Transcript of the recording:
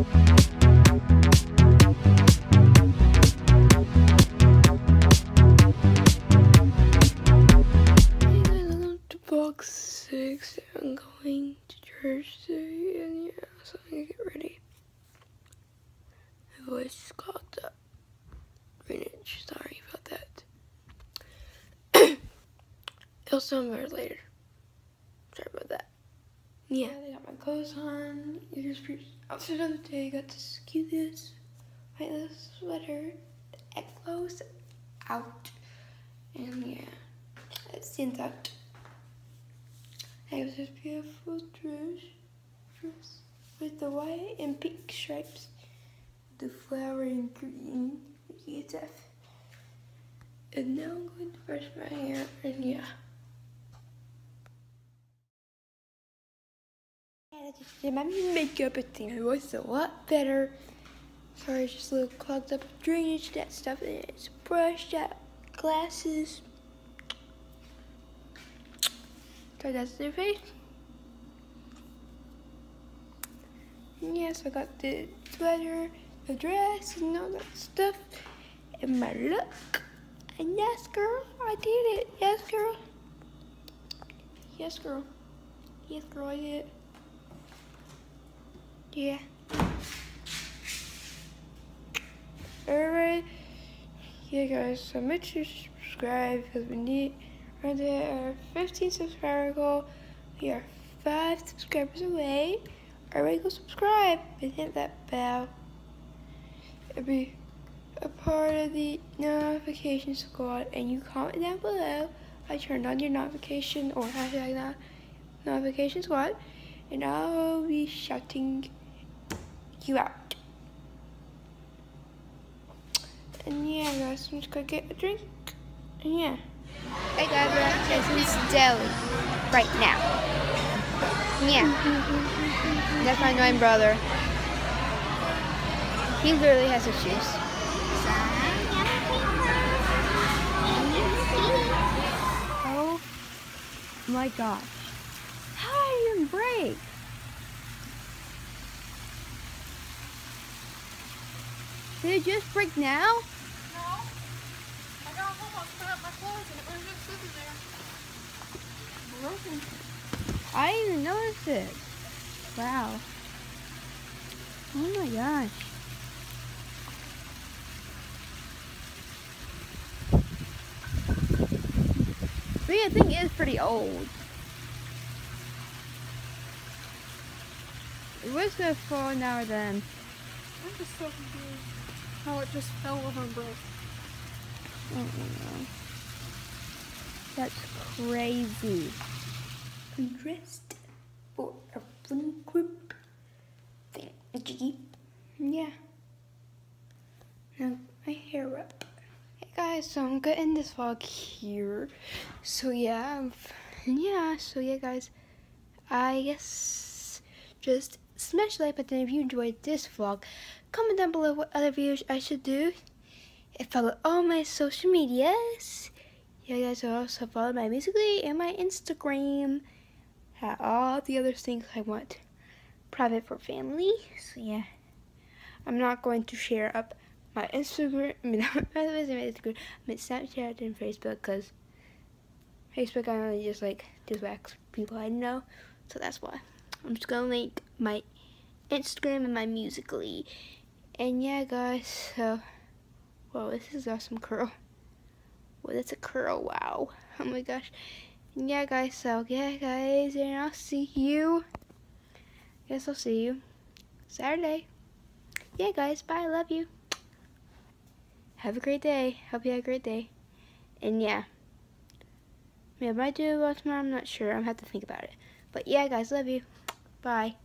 Vlog 6. I'm going to church today, and yeah, so I'm gonna get ready. My voice is clogged up. Drainage, sorry about that. It'll sound better later. Sorry about that. Yeah, I got my clothes on. Here's the outfit of the day. Got this cutest white little sweater. The egg clothes out. And yeah, it stands out. I have this beautiful dress with the white and pink stripes, the flower and green stuff. And now I'm going to brush my hair, and yeah. I just did my makeup. I think my voice is a lot better. Sorry, it's just a little clogged up with drainage, that stuff, and it's brushed out, glasses. So that's their face. Yes, I got the sweater, the dress, and all that stuff, and my look. And yes, girl, I did it. Yes, girl. Yes, girl. Yes, girl, I did it. Yeah. Alright. Yeah, guys, so make sure to subscribe because we need. We're at our 15 subscriber goal. We are 5 subscribers away. Alright, go subscribe and hit that bell. And be a part of the notification squad. And you comment down below. I turned on your notification or hashtag notification squad. And I'll be shouting you out. And yeah, guys, I'm just gonna get a drink. And yeah. Hey guys, we're at Jason's Deli right now. Yeah. That's my annoying brother. He literally has issues. Oh my gosh. How did it even break? Did it just break now? I didn't even notice it. Wow. Oh my gosh. But yeah, I think it is pretty old. It was gonna fall now or then. I'm just so confused how it just fell over and broke. I don't know. That's crazy. I'm dressed for a fun group thing. Yeah. Now my hair up. Hey guys, so I'm gonna end this vlog here. So yeah, guys, I guess just smash the like button if you enjoyed this vlog. Comment down below what other videos I should do. And follow all my social medias. Yeah, guys, also follow my Musical.ly and my Instagram. All the other things I want private for family. So yeah, I'm not going to share up my Instagram. I mean Snapchat and Facebook because Facebook I only just wax people I know. So that's why I'm just gonna link my Instagram and my Musical.ly. And yeah, guys. So, whoa, this is awesome curl. Well, that's a curl. Wow. Oh my gosh. Yeah, guys. So, yeah, guys. And I'll see you. Guess I'll see you Saturday. Yeah, guys. Bye. I love you. Have a great day. Hope you have a great day. And yeah. Maybe I might do a vlog tomorrow. I'm not sure. I'm going to have to think about it. But yeah, guys. Love you. Bye.